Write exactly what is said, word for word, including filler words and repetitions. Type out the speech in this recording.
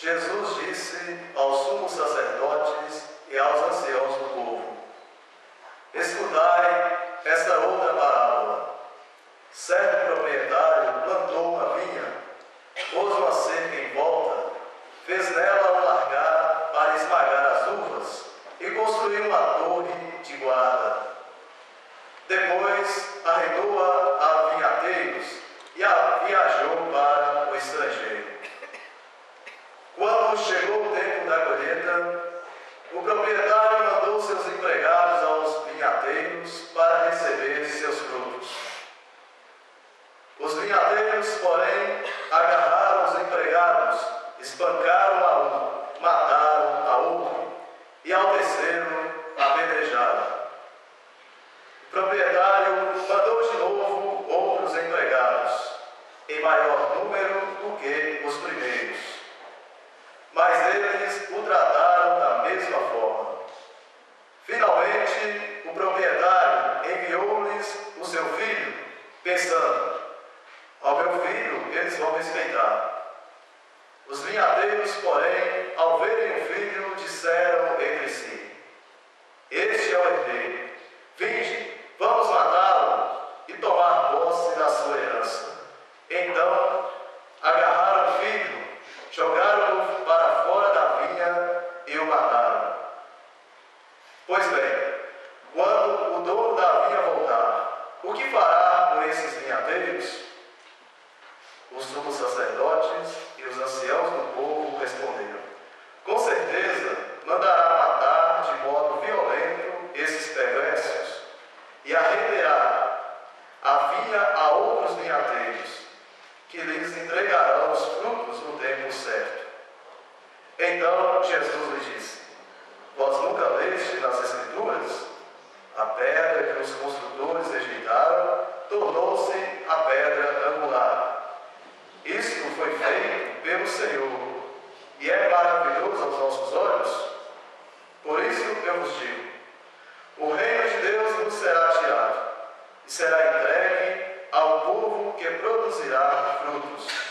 Jesus disse aos sumos sacerdotes e aos anciãos do povo: escutai esta outra parábola. Certo proprietário plantou uma vinha, pôs uma cerca em volta, fez nela um largar para esmagar as uvas e construiu uma torre de guarda. Depois arrendou-a a vinhateiros e a viajou para o estrangeiro. Quando chegou o tempo da colheita, o proprietário mandou seus empregados aos vinhateiros para receber seus frutos. Os vinhateiros, porém, agarraram os empregados, espancaram a um, mataram a outro e ao terceiro apedrejaram. O proprietário mandou de novo outros empregados, em maior número do que os primeiros. Mas eles o trataram da mesma forma. Finalmente, o proprietário enviou-lhes o seu filho, pensando: ao meu filho eles vão respeitar. Os vinhateiros, porém, ao verem o filho, disseram entre si: este é o herdeiro. Vinde, vamos matá-lo e tomar posse da sua herança. Então, agarraram o filho, jogaram-o para fora da vinha e o mataram. Pois bem, quando o dono da vinha voltar, o que fará com esses vinhateiros? Os sumos sacerdotes e os anciãos do povo responderam: com certeza mandará matar de modo violento esses perversos e arrenderá a vinha a outros vinhateiros, que lhes entregarão os frutos no tempo certo. Então Jesus lhes disse: vós nunca leste nas Escrituras? A pedra que os construtores rejeitaram tornou-se a pedra angular. Isto foi feito pelo Senhor e é maravilhoso aos nossos olhos. Por isso eu vos digo: o reino de Deus vos será tirado e será entregue ao povo que produzirá frutos.